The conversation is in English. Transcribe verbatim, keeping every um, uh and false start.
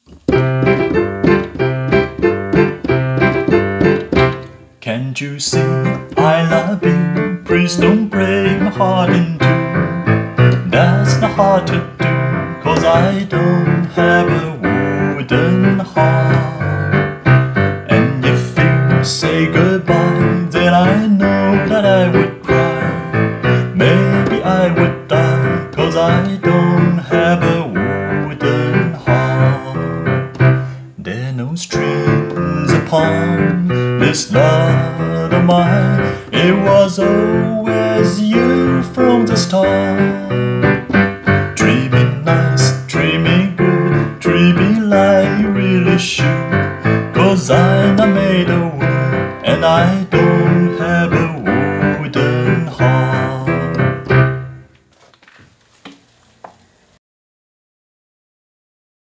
Can't you see I love you? Please don't break my heart in two. That's not hard to do, 'cause I don't have a wooden heart. And if you say goodbye, then I know that I would cry. Maybe I would die, 'cause I don't have a wooden heart. There are no strings upon this love of mine. It was always you from the start.